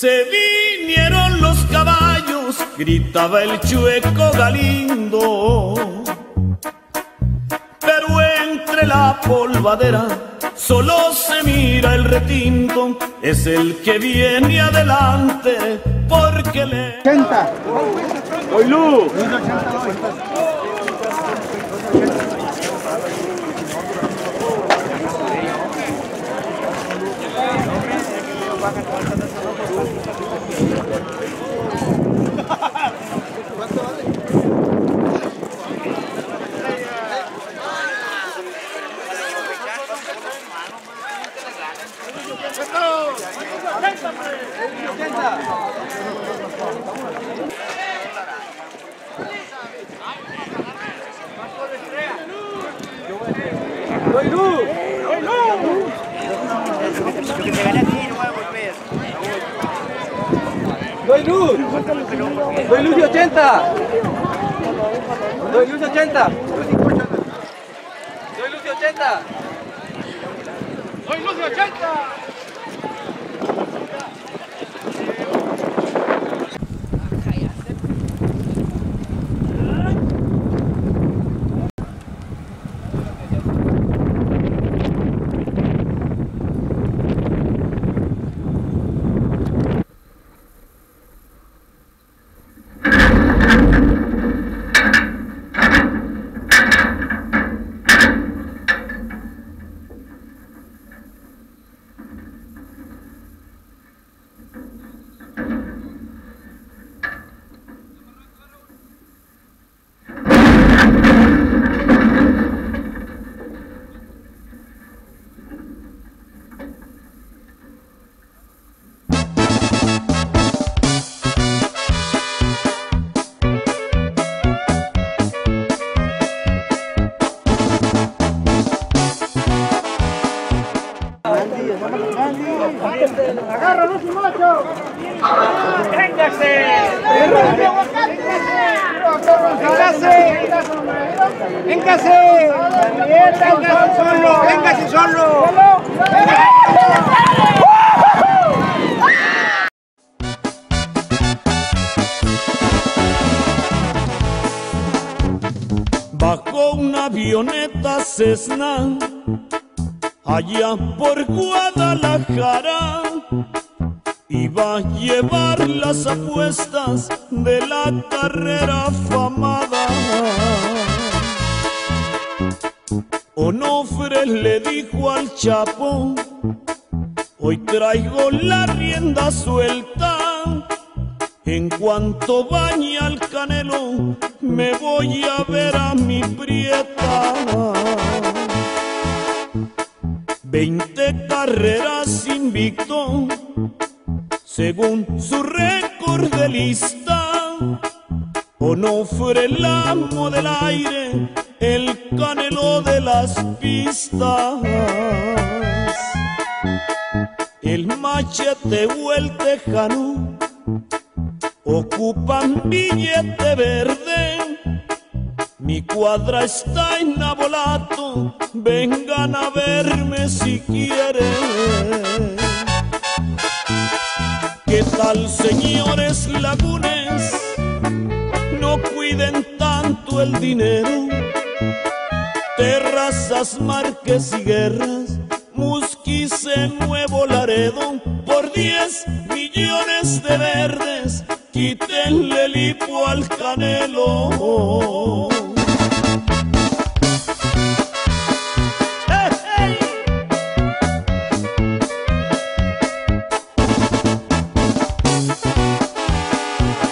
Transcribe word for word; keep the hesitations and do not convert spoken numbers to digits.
Se vinieron los caballos, gritaba el chueco Galindo, pero entre la polvadera solo se mira el retinto, es el que viene adelante porque le... ochenta. ¡Oilú! ¡Doy luz! ¡Doy luz! Que te gané a ti, no me golpees. ¡Doy luz! ¡Doy luz de ochenta! ¡Doy luz de ochenta! ¡Doy luz de ochenta! ¡Doy luz de ochenta! ¡Agárralo, su macho! ¡Véngase! ¡Véngase! ¡Véngase! ¡Véngase solo! ¡Véngase solo! Bajó una avioneta Cessna allá por Guadalajara, iba a llevar las apuestas de la carrera afamada. Onofre le dijo al Chapo: hoy traigo la rienda suelta, en cuanto bañe al Canelo me voy a ver a mi prieta. Veinte carreras invicto, según su récord de lista. Onofre el amo del aire, el Canelo de las pistas. El Machete o el Tejano ocupan billete verde. Mi cuadra está en Nabolato, vengan a verme si quieren. ¿Qué tal, señores lagunes? No cuiden tanto el dinero. Terrazas, Márquez y Guerras, Musquice, Nuevo Laredo, por diez millones de verdes, quítenle el hipo al Canelo.